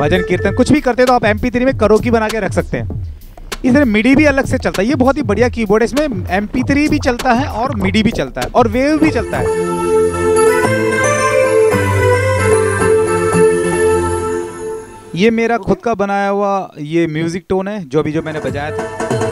भजन कीर्तन कुछ भी करते हैं तो आप MP3 में करोकी बना के रख सकते हैं। इस तरह मिडी भी अलग से चलता है। ये बहुत ही बढ़िया कीबोर्ड है, इसमें MP3 भी चलता है और मिडी भी चलता है और वेव भी चलता है। ये मेरा खुद का बनाया हुआ ये म्यूजिक टोन है जो मैंने बजाया था।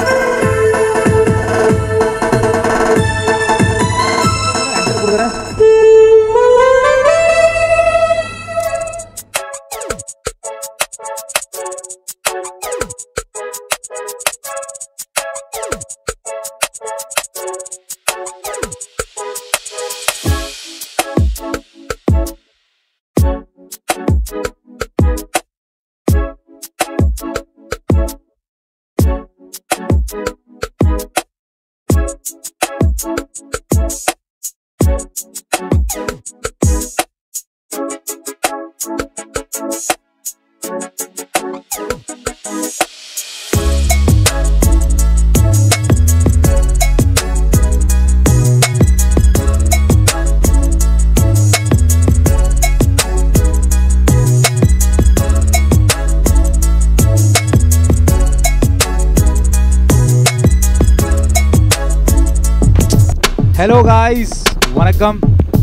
Hello guys, vanakkam.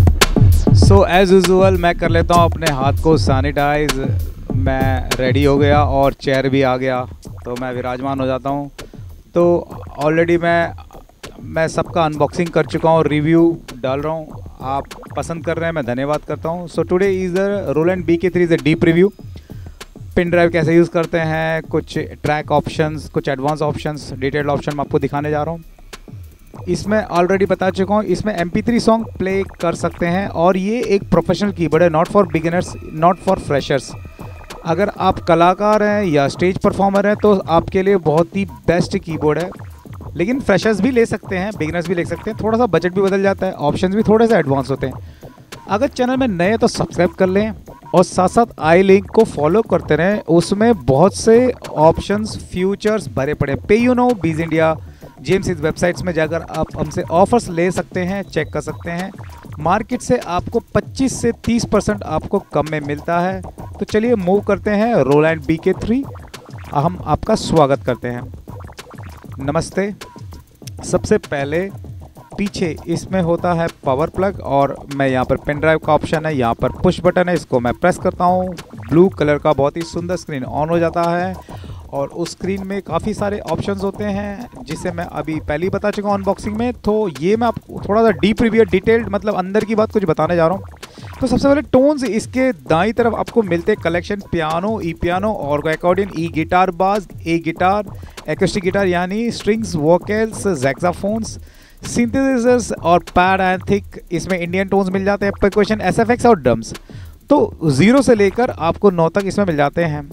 So as usual मैं कर लेता हूँ अपने हाथ को सैनिटाइज। मैं रेडी हो गया और चेयर भी आ गया तो मैं विराजमान हो जाता हूँ। तो ऑलरेडी मैं सबका अनबॉक्सिंग कर चुका हूँ, रिव्यू डाल रहा हूँ। आप पसंद कर रहे हैं, मैं धन्यवाद करता हूँ। So today is the Roland BK3 is a deep review. Pen drive कैसे यूज़ करते हैं, कुछ ट्रैक ऑप्शंस, कुछ एडवांस ऑप्शंस, डिटेल्ड ऑप्शन मैं आपको दिखाने जा रहा हूँ। इसमें ऑलरेडी बता चुका हूँ, इसमें MP3 सॉन्ग प्ले कर सकते हैं और ये एक प्रोफेशनल कीबोर्ड है, not for beginners, not for freshers. अगर आप कलाकार हैं या स्टेज परफॉर्मर हैं तो आपके लिए बहुत ही बेस्ट कीबोर्ड है। लेकिन फ्रेशर्स भी ले सकते हैं, बिगिनर्स भी ले सकते हैं। थोड़ा सा बजट भी बदल जाता है, ऑप्शंस भी थोड़े से एडवांस होते हैं। अगर चैनल में नए हैं तो सब्सक्राइब कर लें और साथ साथ आई लिंक को फॉलो करते रहें। उसमें बहुत से ऑप्शंस, फ्यूचर्स भरे पड़े। पे यू नो, बीज इंडिया, जेम्स इस वेबसाइट्स में जाकर आप हमसे ऑफर्स ले सकते हैं, चेक कर सकते हैं। मार्केट से आपको 25 से 30% आपको कम में मिलता है। तो चलिए मूव करते हैं रोलैंड BK3। हम आपका स्वागत करते हैं। नमस्ते। सबसे पहले पीछे इसमें होता है पावर प्लग और मैं यहाँ पर पेन ड्राइव का ऑप्शन है, यहाँ पर पुश बटन है, इसको मैं प्रेस करता हूँ। ब्लू कलर का बहुत ही सुंदर स्क्रीन ऑन हो जाता है और उस स्क्रीन में काफ़ी सारे ऑप्शंस होते हैं जिसे मैं अभी पहले ही बता चुका हूँ अनबॉक्सिंग में। तो ये मैं आपको थोड़ा सा डीप रिव्यू, डिटेल्ड मतलब अंदर की बात कुछ बताने जा रहा हूँ। तो सबसे पहले टोन्स इसके दाईं तरफ आपको मिलते हैं। Collection piano, E piano, organ accordion, E guitar bass, E guitar, acoustic guitar यानी स्ट्रिंग्स, वोकल्स, ज़ैक्साफोन्स, सिंथेसाइजर्स और पैड एंड थिक। इसमें इंडियन टोन्स मिल जाते हैं, परकशन, SFX और ड्रम्स। तो 0 से लेकर आपको 9 तक इसमें मिल जाते हैं।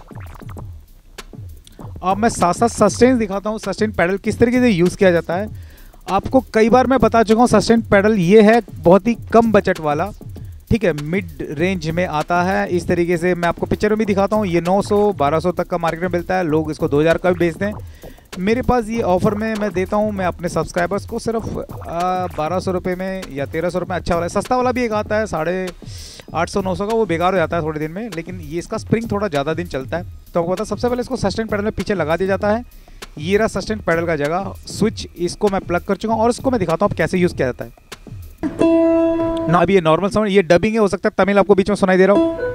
अब मैं साथ साथ सस्टेन दिखाता हूँ। सस्टेन पैडल किस तरीके से यूज़ किया जाता है आपको कई बार मैं बता चुका हूँ। सस्टेन पैडल ये है बहुत ही कम बजट वाला, ठीक है, मिड रेंज में आता है। इस तरीके से मैं आपको पिक्चर में भी दिखाता हूँ। ये 900-1200 तक का मार्केट में मिलता है, लोग इसको 2000 का भी बेचते हैं। मेरे पास ये ऑफ़र में मैं देता हूँ मैं अपने सब्सक्राइबर्स को सिर्फ 1200 रुपये में या 1300 रुपये में। अच्छा वाला, सस्ता वाला भी एक आता है 850-900 का, वो बेकार हो जाता है थोड़े दिन में, लेकिन ये इसका स्प्रिंग थोड़ा ज़्यादा दिन चलता है। तो आपको पता, सबसे पहले इसको सस्टेन पैडल में पीछे लगा दिया जाता है। ये रहा सस्टेन पैडल का जगह, स्विच, इसको मैं प्लग कर चुका हूँ और इसको मैं दिखाता हूँ अब कैसे यूज़ किया जाता है ना। अभी ये नॉर्मल साउंड, ये डबिंग है, हो सकता है तमिल आपको बीच में सुनाई दे रहा हूँ।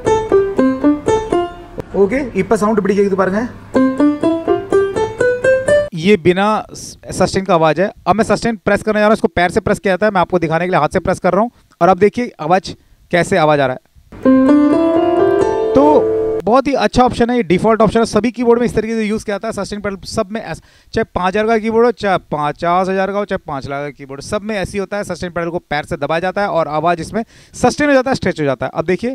ओके, इप्पा साउंड बिड़ी दोबारा है। ये बिना सस्टेन का आवाज़ है। अब मैं सस्टेन प्रेस करने जा रहा हूँ, इसको पैर से प्रेस किया जाता है, मैं आपको दिखाने के लिए हाथ से प्रेस कर रहा हूँ। और अब देखिए आवाज़ कैसे आवाज़ आ रहा है। तो बहुत ही अच्छा ऑप्शन है, ये डिफ़ॉल्ट ऑप्शन है, सभी कीबोर्ड में इस तरीके से यूज़ किया जाता है। सस्टेन पैडल सब में, चाहे 5000 का कीबोर्ड हो, चाहे 50,000 का हो, चाहे 5 लाख का कीबोर्ड, सब में ऐसी होता है। सस्टेन पैडल को पैर से दबाया जाता है और आवाज़ इसमें सस्टेन हो जाता है, स्ट्रेच हो जाता है। अब देखिए,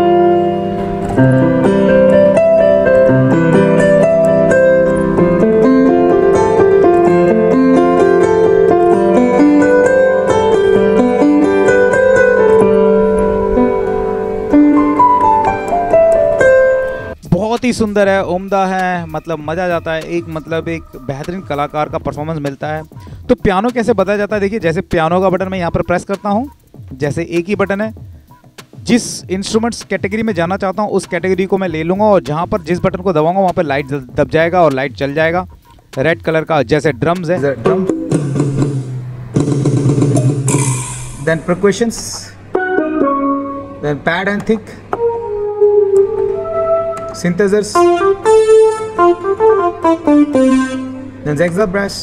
बहुत ही सुंदर है, उम्दा है, मतलब मज़ा आ जाता है। एक बेहतरीन कलाकार का परफॉर्मेंस मिलता है। तो पियानो कैसे बताया जाता है, देखिए, जैसे पियानो का बटन मैं यहाँ पर प्रेस करता हूँ, जैसे एक ही बटन है, जिस इंस्ट्रूमेंट्स कैटेगरी में जाना चाहता हूँ उस कैटेगरी को मैं ले लूँगा और जहाँ पर जिस बटन को दबाऊंगा वहाँ पर लाइट दब जाएगा और लाइट चल जाएगा। रेड कलर का जैसे ड्रम्स है, drum, then percussions, then pad and thick, synthesizers, then Zexa brass,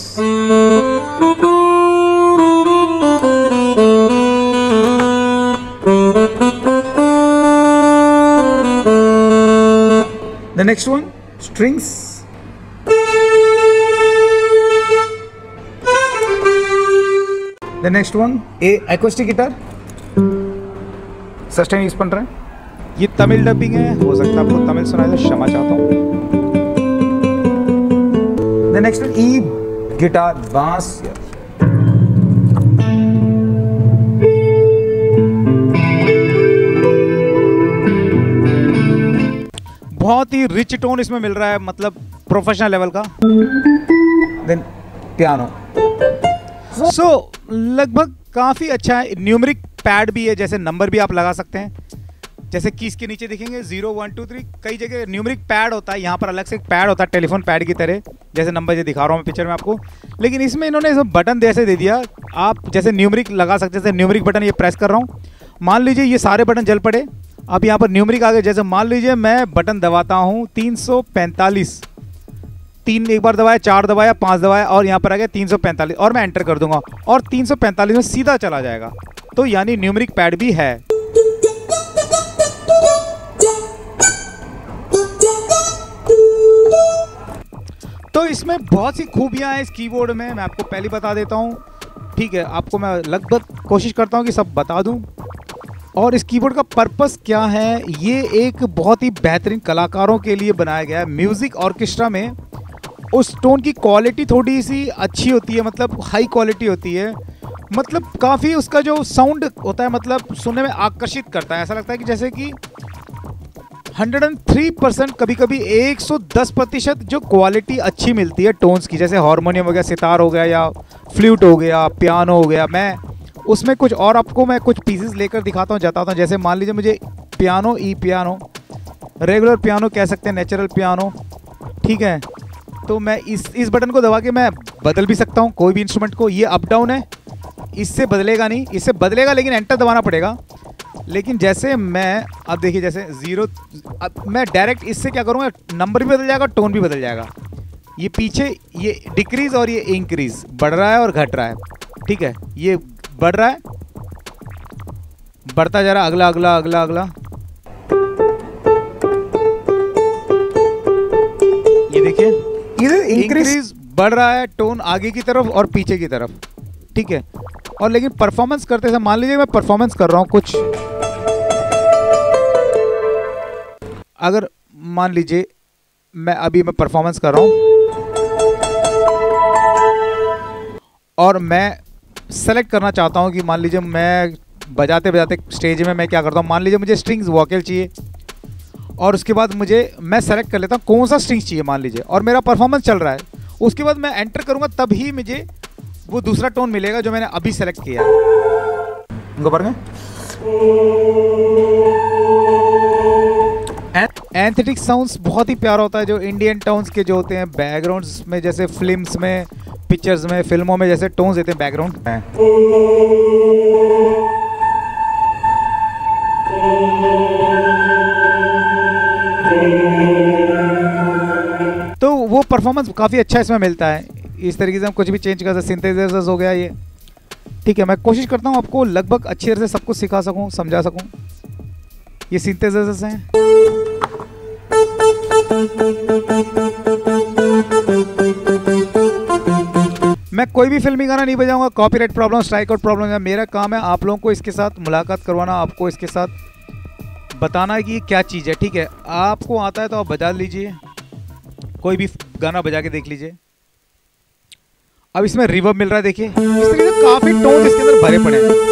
the next one strings, the next one acoustic guitar, sustain use बन रहा है। ये तमिल डबिंग है, हो सकता है आपको तमिल सुनाई दे, क्षमा चाहता हूँ। The next one E guitar bass, बहुत ही रिच टोन इसमें मिल रहा है, मतलब प्रोफेशनल लेवल का। देन पियानो, सो लगभग काफी अच्छा है। न्यूमेरिक पैड भी है, जैसे नंबर भी आप लगा सकते हैं, जैसे कीज के नीचे दिखेंगे 0 1 2 3। कई जगह न्यूमेरिक पैड होता है, यहाँ पर अलग से एक पैड होता है टेलीफोन पैड की तरह, जैसे नंबर जो दिखा रहा हूँ मैं पिक्चर में आपको। लेकिन इसमें इन्होंने बटन जैसे दे दिया, आप जैसे न्यूमेरिक लगा सकते हैं। जैसे न्यूमेरिक बटन ये प्रेस कर रहा हूँ, मान लीजिए ये सारे बटन जल पड़े, अब यहाँ पर न्यूमेरिक आ गए। जैसे मान लीजिए मैं बटन दबाता हूँ 345, 3 एक बार दबाया, 4 दबाया, 5 दबाया और यहाँ पर आ गया 345 और मैं एंटर कर दूंगा और 345 में सीधा चला जाएगा। तो यानी न्यूमेरिक पैड भी है। तो इसमें बहुत सी खूबियां हैं इस कीबोर्ड में, मैं आपको पहले बता देता हूं। ठीक है, आपको मैं लगभग कोशिश करता हूं कि सब बता दूं। और इस कीबोर्ड का पर्पस क्या है, ये एक बहुत ही बेहतरीन कलाकारों के लिए बनाया गया है। म्यूजिक ऑर्केस्ट्रा में उस टोन की क्वालिटी थोड़ी सी अच्छी होती है, मतलब हाई क्वालिटी होती है, मतलब काफ़ी उसका जो साउंड होता है मतलब सुनने में आकर्षित करता है। ऐसा लगता है कि जैसे कि 103%, कभी कभी 110% जो क्वालिटी अच्छी मिलती है टोन्स की, जैसे हारमोनियम हो गया, सितार हो गया या फ्लूट हो गया, पियानो हो गया। मैं उसमें कुछ और आपको मैं कुछ पीसेस लेकर दिखाता हूँ, जताता हूँ। जैसे मान लीजिए मुझे piano, E piano, regular piano कह सकते हैं, नेचुरल पियानो, ठीक है। तो मैं इस बटन को दबा के मैं बदल भी सकता हूँ कोई भी इंस्ट्रूमेंट को। ये अप डाउन है, इससे बदलेगा नहीं, इससे बदलेगा लेकिन एंटर दबाना पड़ेगा। लेकिन जैसे मैं अब देखिए, जैसे 0, अब मैं डायरेक्ट इससे क्या करूँगा, नंबर भी बदल जाएगा, टोन भी बदल जाएगा। ये पीछे ये डिक्रीज और ये इंक्रीज, बढ़ रहा है और घट रहा है, ठीक है। ये बढ़ रहा है, बढ़ता जा रहा है, अगला अगला अगला अगला। ये देखिए, इधर इंक्रीज बढ़ रहा है, टोन आगे की तरफ और पीछे की तरफ, ठीक है। और लेकिन परफॉर्मेंस करते समय मान लीजिए मैं परफॉर्मेंस कर रहा हूँ कुछ, अगर मान लीजिए मैं परफॉर्मेंस कर रहा हूँ और मैं सेलेक्ट करना चाहता हूँ कि मान लीजिए मैं बजाते बजाते स्टेज में मैं क्या करता हूँ, मान लीजिए मुझे स्ट्रिंग्स वोकल चाहिए और उसके बाद मैं सेलेक्ट कर लेता हूँ कौन सा स्ट्रिंग्स चाहिए मान लीजिए, और मेरा परफॉर्मेंस चल रहा है। उसके बाद मैं एंटर करूँगा तब ही मुझे वो दूसरा टोन मिलेगा जो मैंने अभी सेलेक्ट किया है। एंथेटिक साउंड्स बहुत ही प्यारा होता है, जो इंडियन टोन्स के जो होते हैं बैकग्राउंड्स में, जैसे फिल्म्स में, पिक्चर्स में, फिल्मों में जैसे टोन्स देते हैं बैकग्राउंड में। तो वो परफॉर्मेंस काफ़ी अच्छा इसमें मिलता है। इस तरीके से हम कुछ भी चेंज कर सकते, सिंथेसाइजर्स हो गया ये, ठीक है। मैं कोशिश करता हूँ आपको लगभग अच्छी तरह से सब कुछ सिखा सकूँ, समझा सकूँ। ये सिंथेसाइजर्स हैं, मैं कोई भी फिल्मी गाना नहीं बजाऊंगा, copyright problem, strike out problem है। मेरा काम है आप लोगों को इसके साथ मुलाकात करवाना, आपको इसके साथ बताना है कि क्या चीज़ है, ठीक है। आपको आता है तो आप बजा लीजिए, कोई भी गाना बजा के देख लीजिए। अब इसमें रिवर्ब मिल रहा है, देखिए इस तरीके से काफी टोन इसके अंदर भरे पड़े हैं।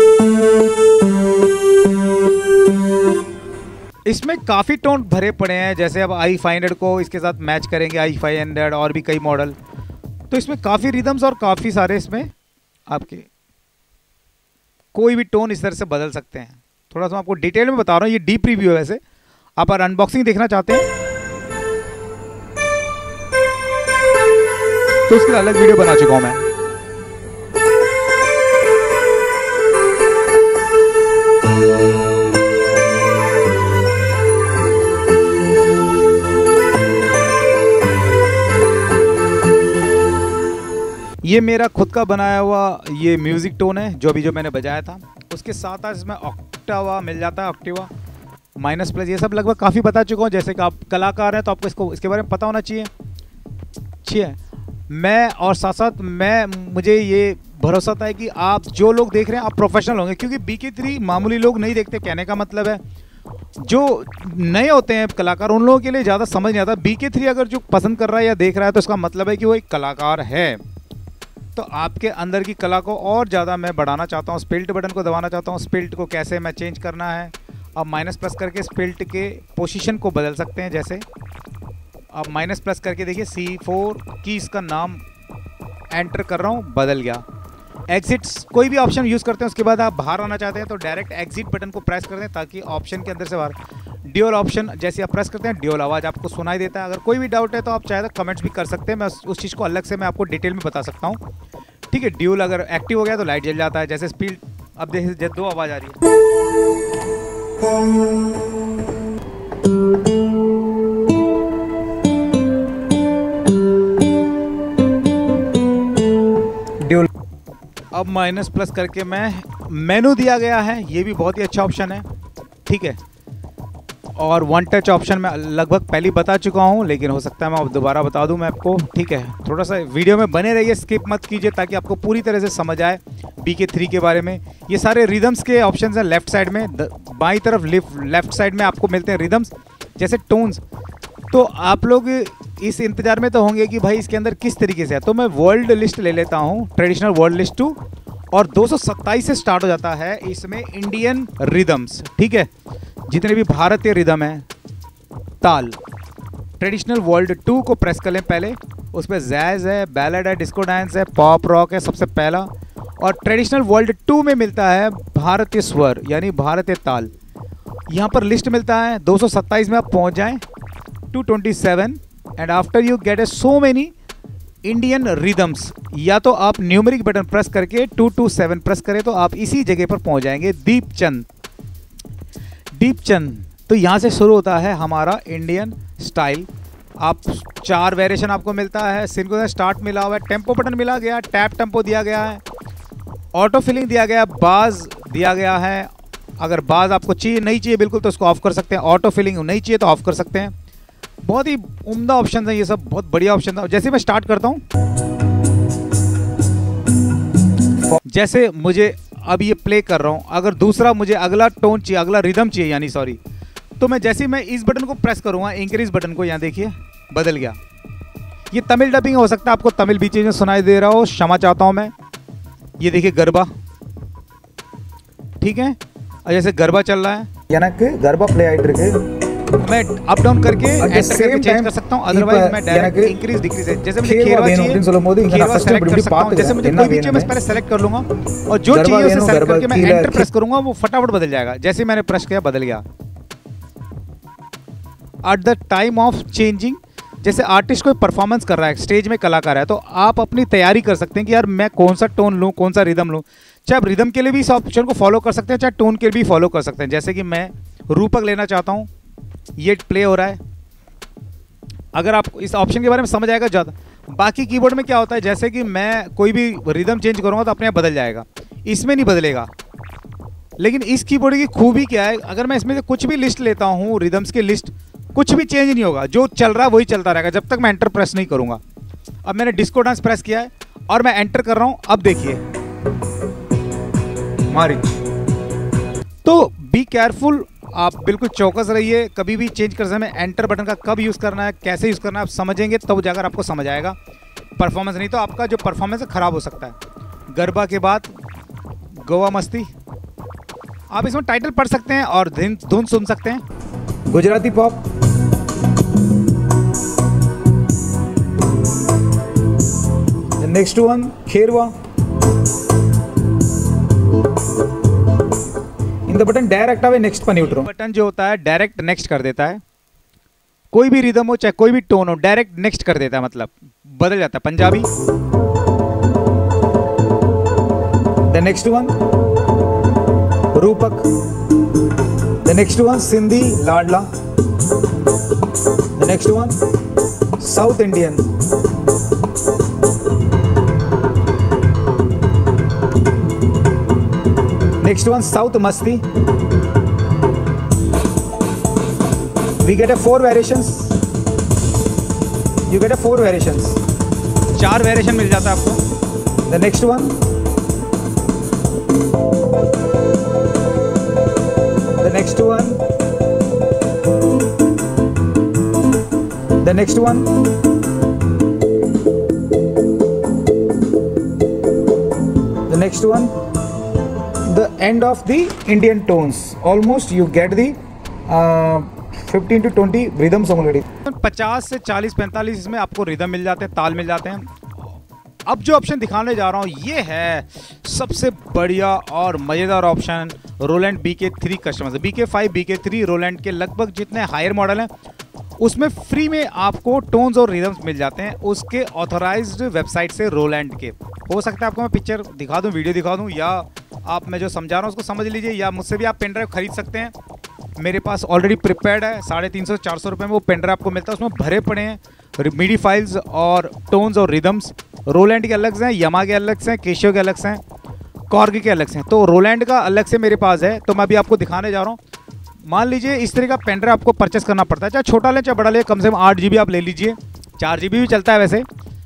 इसमें काफी टोन भरे पड़े हैं, जैसे अब i500 को इसके साथ मैच करेंगे, i500 और भी कई मॉडल, तो इसमें काफी रिदम्स और काफी सारे इसमें आपके कोई भी टोन इस तरह से बदल सकते हैं, थोड़ा सा आपको डिटेल में बता रहा हूँ, ये डीप रिव्यू है। वैसे आप अगर अनबॉक्सिंग देखना चाहते हैं तो उसके लिए अलग वीडियो बना चुका हूँ मैं। ये मेरा खुद का बनाया हुआ ये म्यूजिक टोन है जो मैंने बजाया था। उसके साथ आज इसमें ऑक्टावा मिल जाता है, ऑक्टिवा माइनस प्लस, ये सब लगभग काफ़ी बता चुका हूँ। जैसे कि आप कलाकार हैं तो आपको इसके बारे में पता होना चाहिए। ठीक है, मैं और साथ साथ मुझे ये भरोसा था कि आप जो लोग देख रहे हैं आप प्रोफेशनल होंगे, क्योंकि BK3 मामूली लोग नहीं देखते। कहने का मतलब है जो नए होते हैं कलाकार उन लोगों के लिए ज़्यादा समझ नहीं आता। BK3 अगर जो पसंद कर रहा है या देख रहा है तो इसका मतलब है कि वो एक कलाकार है। तो आपके अंदर की कला को और ज़्यादा मैं बढ़ाना चाहता हूँ। स्पिल्ट बटन को दबाना चाहता हूँ। स्पिल्ट को कैसे मैं चेंज करना है, अब माइनस प्लस करके स्पिल्ट के पोजीशन को बदल सकते हैं। जैसे अब माइनस प्लस करके देखिए C4 की इसका नाम एंटर कर रहा हूँ, बदल गया। एग्जिट्स कोई भी ऑप्शन यूज़ करते हैं, उसके बाद आप बाहर आना चाहते हैं तो डायरेक्ट एग्जिट बटन को प्रेस कर दें ताकि ऑप्शन के अंदर से बाहर। ड्यूअल ऑप्शन जैसे आप प्रेस करते हैं ड्यूअल आवाज़ आपको सुनाई देता है। अगर कोई भी डाउट है तो आप चाहे तो कमेंट्स भी कर सकते हैं, मैं उस चीज़ को अलग से मैं आपको डिटेल में बता सकता हूँ। ठीक है, ड्यूअल अगर एक्टिव हो गया तो लाइट जल जाता है। जैसे स्पीड अब देखिए 2 आवाज़ आ रही है। ड्यूअल अब माइनस प्लस करके मैं मेनू दिया गया है, ये भी बहुत ही अच्छा ऑप्शन है। ठीक है, और वन टच ऑप्शन मैं लगभग पहले ही बता चुका हूँ, लेकिन हो सकता है मैं अब दोबारा बता दूँ मैं आपको। ठीक है, थोड़ा सा वीडियो में बने रहिए, स्किप मत कीजिए ताकि आपको पूरी तरह से समझ आए BK3 के बारे में। ये सारे रिदम्स के ऑप्शंस हैं लेफ्ट साइड में, बाईं तरफ लेफ्ट साइड में आपको मिलते हैं रिदम्स। जैसे टोन्स, तो आप लोग इस इंतजार में तो होंगे कि भाई इसके अंदर किस तरीके से है, तो मैं वर्ल्ड लिस्ट ले लेता हूँ, ट्रेडिशनल वर्ल्ड लिस्ट 2, और 227 से स्टार्ट हो जाता है इसमें इंडियन रिदम्स। ठीक है, जितने भी भारतीय रिदम है, ताल। ट्रेडिशनल वर्ल्ड 2 को प्रेस कर लें पहले, उस पर जैज़ है, बैलेड है, डिस्को डांस है, पॉप रॉक है सबसे पहला। और ट्रेडिशनल वर्ल्ड 2 में मिलता है भारतीय स्वर यानी भारतीय ताल। यहाँ पर लिस्ट मिलता है 227 में आप पहुँच जाएँ 227, and after you get a so many Indian rhythms. या तो आप न्यूमेरिक बटन प्रेस करके 227 प्रेस करें तो आप इसी जगह पर पहुंच जाएंगे। दीपचंद, तो यहाँ से शुरू होता है हमारा इंडियन स्टाइल। आप 4 वेरिएशन आपको मिलता है। सिंक्रोनाइज स्टार्ट मिला हुआ है, टेम्पो बटन मिला गया, टैप टेम्पो दिया गया है, ऑटो फिलिंग दिया गया, बाज दिया गया है। अगर बाज आपको चाहिए नहीं चाहिए बिल्कुल तो उसको ऑफ कर सकते हैं, ऑटो फिलिंग नहीं चाहिए तो ऑफ कर सकते हैं। बहुत ही उम्दा ऑप्शन है ये सब, बहुत बढ़िया ऑप्शन था। जैसे मैं स्टार्ट करता हूँ, जैसे मुझे अब ये प्ले कर रहा हूँ, अगर दूसरा मुझे अगला टोन चाहिए, अगला रिदम चाहिए यानी सॉरी, तो मैं जैसे मैं इस बटन को प्रेस करूँगा, इंक्रीज बटन को, यहाँ देखिए बदल गया। ये तमिल डबिंग हो सकता है, आपको तमिल बीच में सुनाई दे रहा हो, क्षमा चाहता हूँ मैं। ये देखिए गरबा, ठीक है, और जैसे गरबा चल रहा है, எனக்கு गरबा प्ले आइट இருக்கு, मैं अप डाउन करके एंटर करके चेंज कर सकता हूं। अदरवाइज मैं डायरेक्ट इंक्रीज डिक्रीज है। जैसे मुझे खेरवा चाहिए, खेरवा सेलेक्ट कर सकता हूं। जैसे मुझे कोई भी चाहिए मैं पहले सेलेक्ट कर लूंगा, और जो चाहिए उसे सेलेक्ट करके मैं एंटर प्रेस करूंगा, वो फटाफट बदल जाएगा। जैसे मैंने प्रेस किया बदल गया। At the time of changing, जैसे आर्टिस्ट कोई परफॉर्मेंस कर रहा है, स्टेज में कलाकार है, तो आप अपनी तैयारी कर सकते हैं कि यार मैं कौन सा टोन लूँ, कौन सा रिदम लूँ। चाहे आप रिदम के लिए भी इस ऑप्शन को फॉलो कर सकते हैं, चाहे टोन के लिए भी फॉलो कर सकते हैं। जैसे कि मैं रूपक लेना चाहता हूँ, ये प्ले हो रहा है। अगर आप इस ऑप्शन के बारे में समझ आएगा ज़्यादा। बाकी कीबोर्ड में क्या होता है, जैसे कि मैं कोई भी रिदम चेंज करूँगा तो अपने आप बदल जाएगा, इसमें नहीं बदलेगा। लेकिन इस कीबोर्ड की खूबी क्या है, अगर मैं इसमें से कुछ भी लिस्ट लेता हूँ, रिदम्स की लिस्ट, कुछ भी चेंज नहीं होगा, जो चल रहा है वही चलता रहेगा जब तक मैं एंटर प्रेस नहीं करूँगा। अब मैंने डिस्को डांस प्रेस किया है और मैं एंटर कर रहा हूँ, अब देखिए मारी। तो बी केयरफुल, आप बिल्कुल चौकस रहिए, कभी भी चेंज कर समय एंटर बटन का कब यूज़ करना है, कैसे यूज़ करना है, आप समझेंगे तब जाकर आपको समझ आएगा परफॉर्मेंस, नहीं तो आपका जो परफॉर्मेंस है ख़राब हो सकता है। गरबा के बाद गोवा मस्ती, आप इसमें टाइटल पढ़ सकते हैं और धुन सुन सकते हैं। Gujarati pop, next one Keherwa. இந்த द बटन डायरेक्ट आवे नेक्स्ट पर न्यूट्रो। बटन जो होता है डायरेक्ट नेक्स्ट कर देता है, कोई भी रिदम हो चाहे कोई भी टोन हो डायरेक्ट नेक्स्ट कर देता है, मतलब बदल जाता है। Punjabi, the next one Rupak, the next one Sindhi लाडला, the next one South Indian, next one South Masti. We get a 4 variations. You get a 4 variations. 4 variation मिल जाता है आपको। The next one. The next one. The next one. The next one. The end of the Indian tones. Almost you get the 15 to 20 rhythms already. 50 से 40 45 इसमें आपको rhythm मिल जाते हैं, ताल मिल जाते हैं। अब जो ऑप्शन दिखाने जा रहा हूँ ये है सबसे बढ़िया और मज़ेदार ऑप्शन रोलैंड BK3 कस्टमर से। BK5 BK3 रोलैंड के लगभग जितने हायर मॉडल हैं उसमें फ्री में आपको टोन्स और रिदम्स मिल जाते हैं उसके ऑथराइज्ड वेबसाइट से, रोलैंड के। हो सकता है आपको मैं पिक्चर दिखा दूं, वीडियो दिखा दूं, या आप मैं जो समझा रहा हूं उसको समझ लीजिए, या मुझसे भी आप पेन ड्राइव खरीद सकते हैं। मेरे पास ऑलरेडी प्रिपेयर्ड है, 350 400 रुपये में वो पेन ड्राइव आपको मिलता है। उसमें भरे पड़े हैं मीडी फाइल्स और टोन्स और रिदम्स। रोलैंड के अलग से हैं, यमा के अलग से हैं, केशियो के अलग से हैं, कॉर्ग के अलग से हैं। तो रोलैंड का अलग से मेरे पास है, तो मैं अभी आपको दिखाने जा रहा हूँ। मान लीजिए इस तरह का पेन ड्राइव आपको परचेस करना पड़ता है, चाहे छोटा लें चाहे बड़ा लें, कम से कम 8 GB आप ले लीजिए। 4 GB भी चलता है वैसे।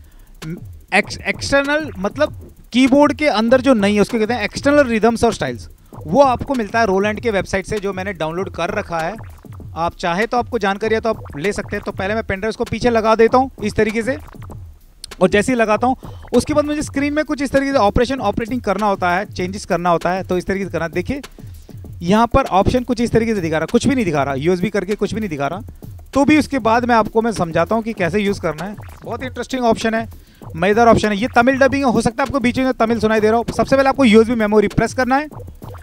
एक्सटर्नल मतलब कीबोर्ड के अंदर जो नहीं है उसके कहते हैं एक्सटर्नल रिदम्स और स्टाइल्स, वो आपको मिलता है रोलैंड के वेबसाइट से, जो मैंने डाउनलोड कर रखा है। आप चाहे तो आपको जानकारी है तो आप ले सकते हैं। तो पहले मैं पेन ड्राइव को पीछे लगा देता हूँ इस तरीके से, और जैसे ही लगाता हूँ उसके बाद मुझे स्क्रीन में कुछ इस तरीके से ऑपरेटिंग करना होता है, चेंजेस करना होता है। तो इस तरीके से करना, देखिए यहाँ पर ऑप्शन कुछ इस तरीके से दिखा रहा, कुछ भी नहीं दिखा रहा, USB करके कुछ भी नहीं दिखा रहा। तो भी उसके बाद मैं समझाता हूँ कि कैसे यूज़ करना है। बहुत इंटरेस्टिंग ऑप्शन है, मज़ेदार ऑप्शन है। ये तमिल डबिंग हो सकता है आपको बीच में तमिल सुनाई दे रहा हो। सबसे पहले आपको USB मेमोरी प्रेस करना है,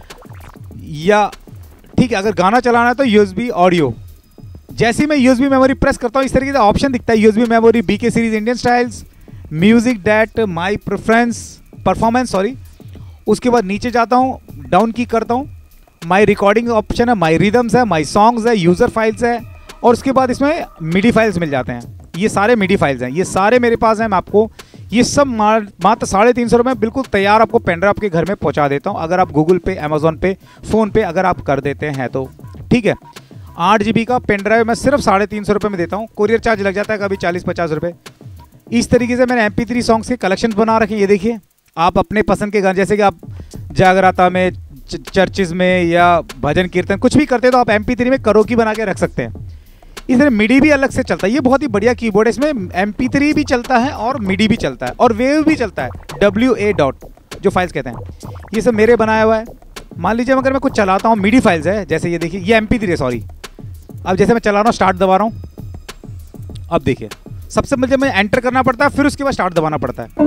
या ठीक है अगर गाना चलाना है तो USB ऑडियो। जैसे ही मैं USB मेमोरी प्रेस करता हूँ इस तरीके से ऑप्शन दिखता है, USB memory, BK series, Indian styles, music that, my performance sorry. उसके बाद नीचे जाता हूँ, डाउन की करता हूँ, माई रिकॉर्डिंग ऑप्शन है, माई रिदम्स है, माई सॉन्ग्स है, यूज़र फाइल्स है, और उसके बाद इसमें मिडी फाइल्स मिल जाते हैं। ये सारे मिडी फाइल्स हैं, ये सारे मेरे पास हैं। मैं आपको ये सब मात्र 350 रुपये बिल्कुल तैयार आपको पेन ड्राइव आपके घर में पहुंचा देता हूं, अगर आप गूगल पे, अमेजोन पे, फ़ोन पे अगर आप कर देते हैं तो ठीक है। 8 GB का पेन ड्राइव मैं सिर्फ 350 रुपये में देता हूँ। कोरियर चार्ज लग जाता है कभी 40-50 रुपये। इस तरीके से मैंने MP3 सॉन्ग्स के कलेक्शन बना रखे हैं। ये देखिए आप अपने पसंद के गाने, जैसे कि आप जागराता में, चर्चिज़ में या भजन कीर्तन कुछ भी करते हैं तो आप MP3 में करोकी बना के रख सकते हैं। इस तरह मिडी भी अलग से चलता है। ये बहुत ही बढ़िया कीबोर्ड है, इसमें MP3 भी चलता है और मिडी भी चलता है और वेव भी चलता है, WA डॉट जो फाइल्स कहते हैं। ये सब मेरे बनाया हुआ है। मान लीजिए अगर मैं कुछ चलाता हूँ, मिडी फाइल्स है, जैसे ये देखिए ये MP3 है सॉरी। अब जैसे मैं चला रहा हूँ, स्टार्ट दबा रहा हूँ, अब देखिए सबसे पहले मैं एंटर करना पड़ता है, फिर उसके बाद स्टार्ट दबाना पड़ता है।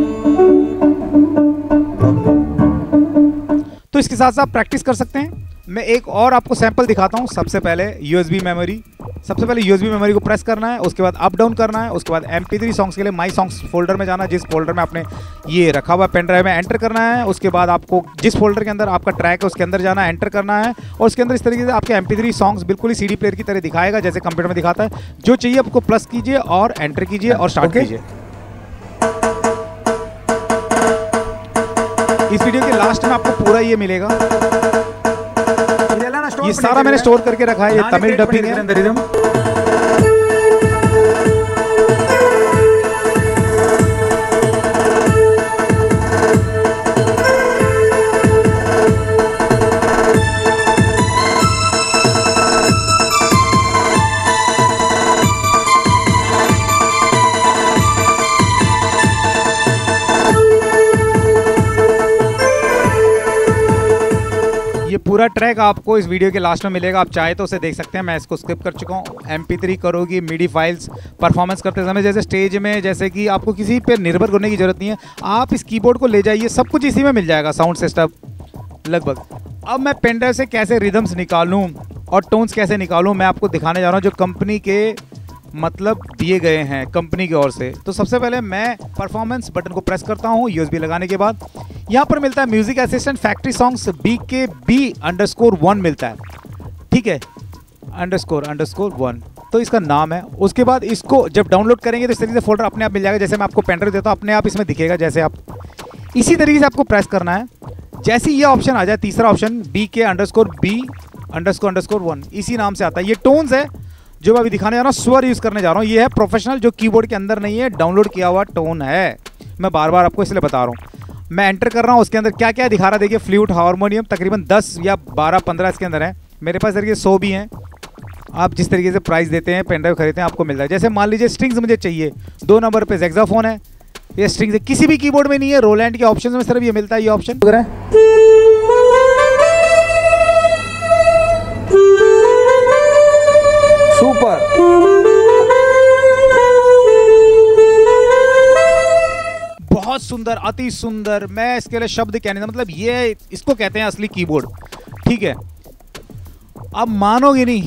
तो इसके साथ साथ प्रैक्टिस कर सकते हैं। मैं एक और आपको सैंपल दिखाता हूँ। सबसे पहले USB मेमोरी, सबसे पहले USB मेमोरी को प्रेस करना है, उसके बाद अप डाउन करना है, उसके बाद MP3 सॉन्ग्स के लिए माई सॉन्ग्स फोल्डर में जाना है, जिस फोल्डर में आपने ये रखा हुआ पेन ड्राइव में एंटर करना है। उसके बाद आपको जिस फोल्डर के अंदर आपका ट्रैक है उसके अंदर जाना है, एंटर करना है, और उसके अंदर इस तरीके से आपके MP3 सॉन्ग्स बिल्कुल ही CD प्लेयर की तरह दिखाएगा, जैसे कंप्यूटर में दिखाता है। जो चाहिए आपको प्लस कीजिए और एंटर कीजिए और स्टार्ट कीजिए। इस वीडियो के लास्ट में आपको पूरा ये मिलेगा। ये सारा मैंने स्टोर करके रखा है, ये तमिल डबिंग है। ये पूरा ट्रैक आपको इस वीडियो के लास्ट में मिलेगा, आप चाहे तो उसे देख सकते हैं। मैं इसको स्किप कर चुका हूँ। MP3 करोगी, मिडी फाइल्स, परफॉर्मेंस करते समय जैसे स्टेज में, जैसे कि आपको किसी पे निर्भर करने की ज़रूरत नहीं है। आप इस कीबोर्ड को ले जाइए, सब कुछ इसी में मिल जाएगा, साउंड सिस्टम लगभग। अब मैं पेन ड्राइव से कैसे रिदम्स निकालूं और टोन्स कैसे निकालूं, मैं आपको दिखाने जा रहा हूं जो कंपनी के मतलब दिए गए हैं कंपनी की ओर से। तो सबसे पहले मैं परफॉर्मेंस बटन को प्रेस करता हूं USB लगाने के बाद। यहां पर मिलता है music assistant factory songs BKB_1 मिलता है, ठीक है, __1 तो इसका नाम है। उसके बाद इसको जब डाउनलोड करेंगे तो इस तरीके से फोल्डर अपने आप मिल जाएगा। जैसे मैं आपको पेन ड्राइव देता हूँ अपने आप इसमें दिखेगा, जैसे आप इसी तरीके से आपको प्रेस करना है। जैसे ये ऑप्शन आ जाए, तीसरा ऑप्शन BK_B_1 इसी नाम से आता है। ये टोन्स है जो मैं अभी दिखाने जा रहा हूँ, स्वर यूज़ करने जा रहा हूँ। ये है प्रोफेशनल जो कीबोर्ड के अंदर नहीं है, डाउनलोड किया हुआ टोन है। मैं बार बार आपको इसलिए बता रहा हूँ। मैं एंटर कर रहा हूँ, उसके अंदर क्या क्या दिखा रहा है देखिए। फ्लूट, हारमोनियम तकरीबन 10 या 12-15 इसके अंदर है। मेरे पास तरीके 100 भी हैं। आप जिस तरीके से प्राइस देते हैं पेन ड्राइव खरीदते हैं आपको मिल जाए। जैसे मान लीजिए स्ट्रिंग्स मुझे चाहिए, 2 नंबर पे ज़ेक्साफोन है। ये स्ट्रिंग्स किसी भी कीबोर्ड में नहीं है, रोलैंड के ऑप्शन में सिर्फ ये मिलता है, ये ऑप्शन। सुपर, बहुत सुंदर, अति सुंदर। मैं इसके लिए शब्द कहने का मतलब ये इसको कहते हैं असली कीबोर्ड, ठीक है। अब मानोगे नहीं,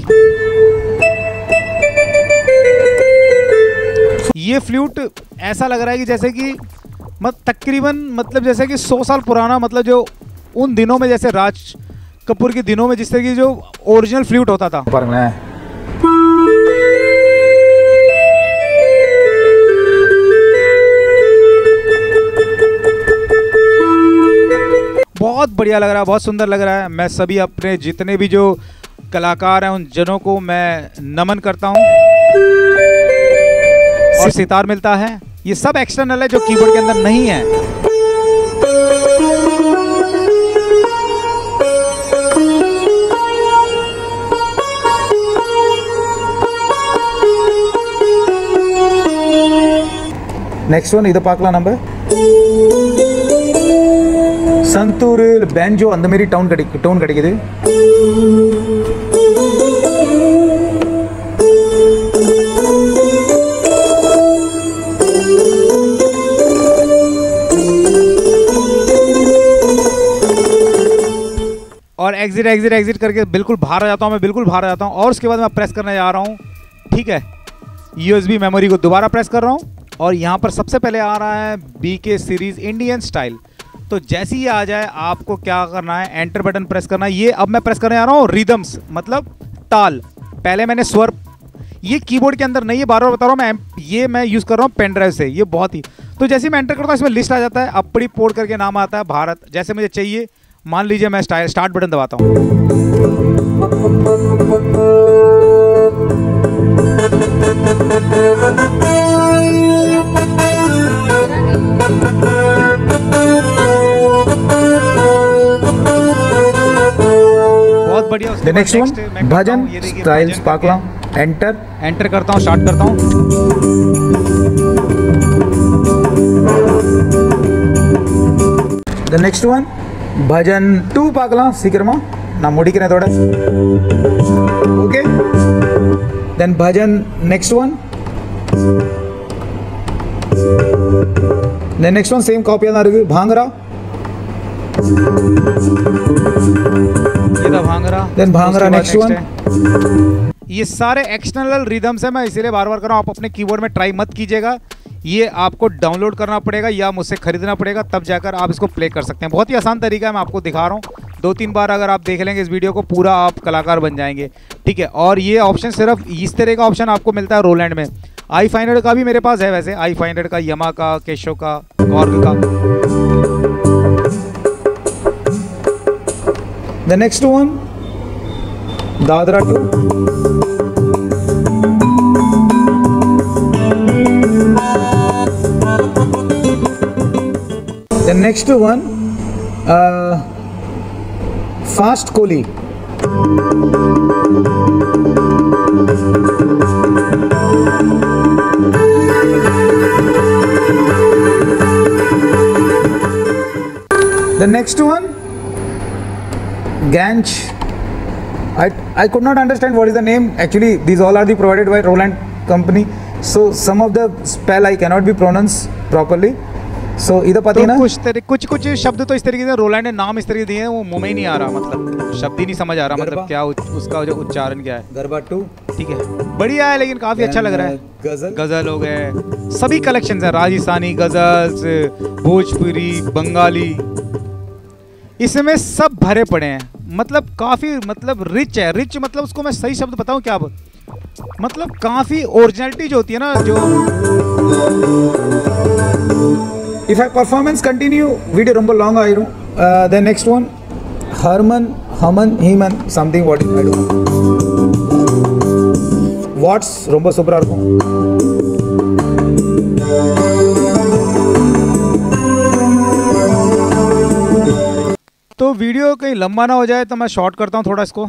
ये फ्लूट ऐसा लग रहा है कि जैसे कि तकरीबन मतलब जैसे कि 100 साल पुराना, मतलब जो उन दिनों में जैसे राज कपूर के दिनों में जिस तरह की जो ओरिजिनल फ्लूट होता था। बहुत बढ़िया लग रहा है, बहुत सुंदर लग रहा है। मैं सभी अपने जितने भी जो कलाकार हैं उन जनों को मैं नमन करता हूं। और सितार मिलता है, ये सब एक्सटर्नल है जो कीबोर्ड के अंदर नहीं है। नेक्स्ट वन इधर पाकला नंबर संतूर बैंजो अंद मेरी टोन कड़िक्कुது। और एग्जिट करके बिल्कुल बाहर आ जाता हूँ, मैं बिल्कुल बाहर आ जाता हूँ। और उसके बाद मैं प्रेस करने जा रहा हूँ, ठीक है, USB मेमोरी को दोबारा प्रेस कर रहा हूँ। और यहाँ पर सबसे पहले आ रहा है BK सीरीज इंडियन स्टाइल। तो जैसे ही आ जाए आपको क्या करना है, एंटर बटन प्रेस करना है। ये अब मैं प्रेस करने जा रहा हूँ रिदम्स, मतलब ताल। पहले मैंने स्वर, ये कीबोर्ड के अंदर नहीं है, बार बार बता रहा हूँ मैं, ये मैं यूज़ कर रहा हूँ पेन ड्राइव से। ये बहुत ही, तो जैसे ही मैं एंटर करता हूँ इसमें लिस्ट आ जाता है, अपड़ी पोर्ट करके नाम आता है भारत। जैसे मुझे चाहिए, मान लीजिए मैं स्टार्ट बटन दबाता हूँ। बहुत बढ़िया। The next one bhajan styles पाकला। एंटर करता हूँ, स्टार्ट करता हूँ। The next one भजन 2 पाकला सीकरमा ना मुडिकिने थोड़ा, okay. Then bhajan next one, the next one same copy ना रही भांगरा, ये भांगरा, then भांगरा next one। ये सारे एक्सटर्नल रिदम्स है, मैं इसीलिए बार बार कर रहा हूँ। आप अपने कीबोर्ड में ट्राई मत कीजिएगा, ये आपको डाउनलोड करना पड़ेगा या मुझसे खरीदना पड़ेगा, तब जाकर आप इसको प्ले कर सकते हैं। बहुत ही आसान तरीका है, मैं आपको दिखा रहा हूँ। 2-3 बार अगर आप देख लेंगे इस वीडियो को, पूरा आप कलाकार बन जाएंगे, ठीक है। और ये ऑप्शन सिर्फ इस तरह का ऑप्शन आपको मिलता है रोलैंड में। i500 का भी मेरे पास है, वैसे i500 का, यमा का, केशो का, कॉर्ग का। The next one Dadra 2। The next one fast Koli. The next one Ganch. I could not understand what is the name. Actually, these all are the provided by Roland company. So some of the spell I cannot be pronounced properly. सो इधर पता तो ना कुछ शब्द तो इस तरीके से रोलैंड ने नाम इस तरीके दिए हैं, वो मुंह में ही नहीं आ रहा, मतलब शब्द ही नहीं समझ आ रहा, मतलब क्या उसका जो उच्चारण क्या है। गरबा 2 ठीक है, बढ़िया है, लेकिन काफी अच्छा लग रहा है। गजल हो गए, सभी कलेक्शंस है, राजस्थानी गजल्स, भोजपुरी, बंगाली, इसमें सब भरे पड़े हैं, मतलब काफी मतलब रिच है। रिच मतलब उसको मैं सही शब्द बताऊं क्या, मतलब काफी ओरिजिनलिटी जो होती है ना, जो if I performance continue video romba long आयरू the next one Herman Heman something what I don't know what's romba super இருக்கும். तो वीडियो कहीं लंबा ना हो जाए तो मैं शॉर्ट करता हूँ थोड़ा इसको।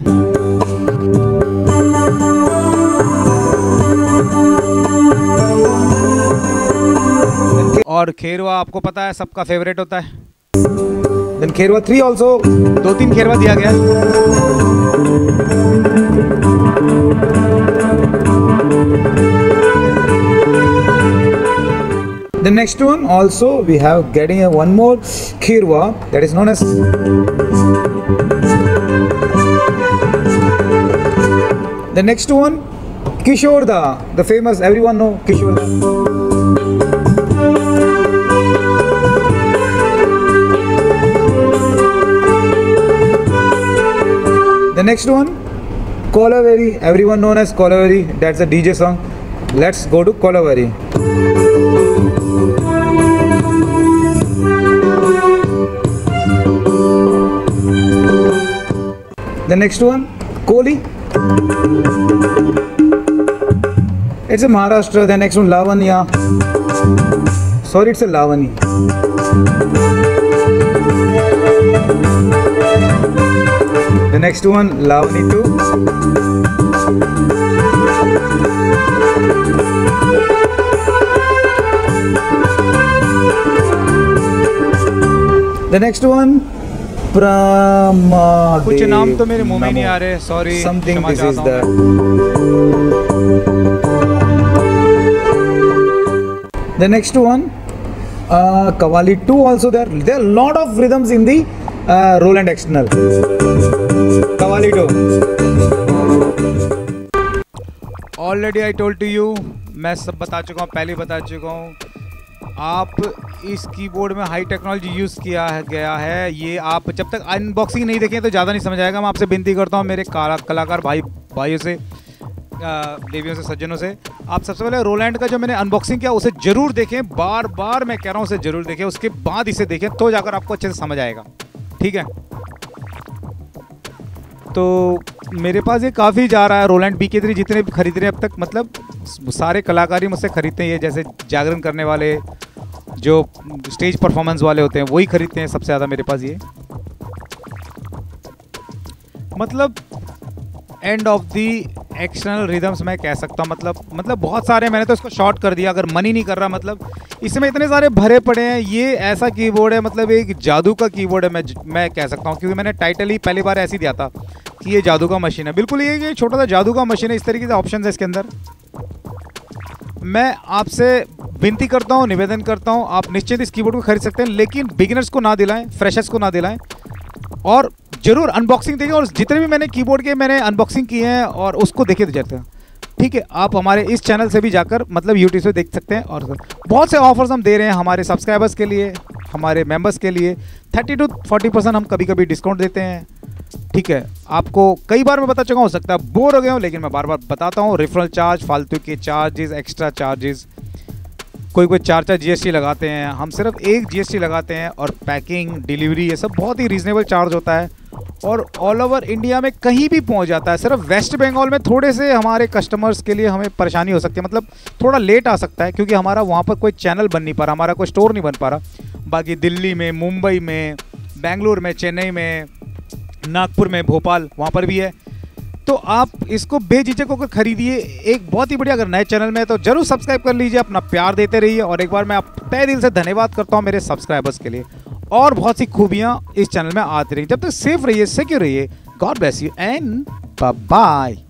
और खेरवा आपको पता है सबका फेवरेट होता है। Then खेरवा 3 also 2-3 खेरवा दिया गया। The next one also we have getting a one more khirwa that is known as the next one Kishore Da, the famous everyone know Kishore Da. The next one Kolaveri, everyone known as Kolaveri, that's a DJ song. Let's go to Kolaveri. The next one, Koli. It's a Maharashtra. The next one, Lavanya. Sorry, it's a Lavani. The next one, Lavani 2. The next one, Pramadev. कुछ नाम तो मेरे मुंह में नहीं आ रहे, sorry. Something this is the. The next one, Kavali 2 also there. There are a lot of rhythms in the Roland external. Kavali 2. Already I told to you, मैं सब बता चुका हूँ, पहले बता चुका हूँ। आप इस कीबोर्ड में हाई टेक्नोलॉजी यूज़ किया गया है। ये आप जब तक अनबॉक्सिंग नहीं देखें तो ज़्यादा नहीं समझ आएगा। मैं आपसे विनती करता हूँ मेरे कलाकार भाइयों से, देवियों से, सज्जनों से, आप सबसे पहले रोलैंड का जो मैंने अनबॉक्सिंग किया उसे ज़रूर देखें। बार बार मैं कह रहा हूँ उसे ज़रूर देखें, उसके बाद इसे देखें तो जाकर आपको अच्छे से समझ आएगा। ठीक है, तो मेरे पास ये काफ़ी जा रहा है। रोलैंड BK3 जितने भी खरीद रहे हैं अब तक, मतलब सारे कलाकार ही मुझसे खरीदते हैं। ये जैसे जागरण करने वाले, जो स्टेज परफॉर्मेंस वाले होते हैं, वही खरीदते हैं सबसे ज़्यादा मेरे पास ये। मतलब end of the external rhythms मैं कह सकता हूँ। मतलब बहुत सारे, मैंने तो इसको शॉर्ट कर दिया, अगर मन ही नहीं कर रहा। मतलब इसमें इतने सारे भरे पड़े हैं। ये ऐसा कीबोर्ड है, मतलब एक जादू का कीबोर्ड है, मैं कह सकता हूँ, क्योंकि मैंने टाइटल ही पहली बार ऐसी दिया था कि ये जादू का मशीन है। बिल्कुल ये छोटा सा जादू का मशीन है। इस तरीके से ऑप्शन है इसके अंदर। मैं आपसे विनती करता हूँ, निवेदन करता हूँ, आप निश्चित इस कीबोर्ड को खरीद सकते हैं, लेकिन बिगिनर्स को ना दिलाएं, फ्रेशर्स को ना दिलाएं, और ज़रूर अनबॉक्सिंग देखें। और जितने भी मैंने कीबोर्ड के मैंने अनबॉक्सिंग किए हैं और उसको देखे तो जाते हैं। ठीक है, आप हमारे इस चैनल से भी जाकर मतलब यूट्यूब से देख सकते हैं। और बहुत से ऑफर्स हम दे रहे हैं हमारे सब्सक्राइबर्स के लिए, हमारे मेंबर्स के लिए। 30 to 40% हम कभी कभी डिस्काउंट देते हैं। ठीक है, आपको कई बार मैं बता चुका, हो सकता है बोर हो गए हो, लेकिन मैं बार बार बताता हूँ। रेफरल चार्ज, फालतू के चार्जेस, एक्स्ट्रा चार्जेस, कोई 4 GST लगाते हैं, हम सिर्फ 1 GST लगाते हैं। और पैकिंग, डिलीवरी, ये सब बहुत ही रीजनेबल चार्ज होता है और ऑल ओवर इंडिया में कहीं भी पहुंच जाता है। सिर्फ वेस्ट बंगाल में थोड़े से हमारे कस्टमर्स के लिए हमें परेशानी हो सकती है, मतलब थोड़ा लेट आ सकता है, क्योंकि हमारा वहाँ पर कोई चैनल बन नहीं पा रहा, हमारा कोई स्टोर नहीं बन पा रहा। बाकी दिल्ली में, मुंबई में, बेंगलुरु में, चेन्नई में, नागपुर में, भोपाल, वहाँ पर भी है। तो आप इसको बेझिझक होकर खरीदिए। एक बहुत ही बढ़िया, अगर नए चैनल में है तो जरूर सब्सक्राइब कर लीजिए, अपना प्यार देते रहिए। और एक बार मैं आप तहे दिल से धन्यवाद करता हूँ मेरे सब्सक्राइबर्स के लिए। और बहुत सी खूबियाँ इस चैनल में आती रही। जब तक सेफ रहिए, सिक्योर रहिए। God bless you and bye bye.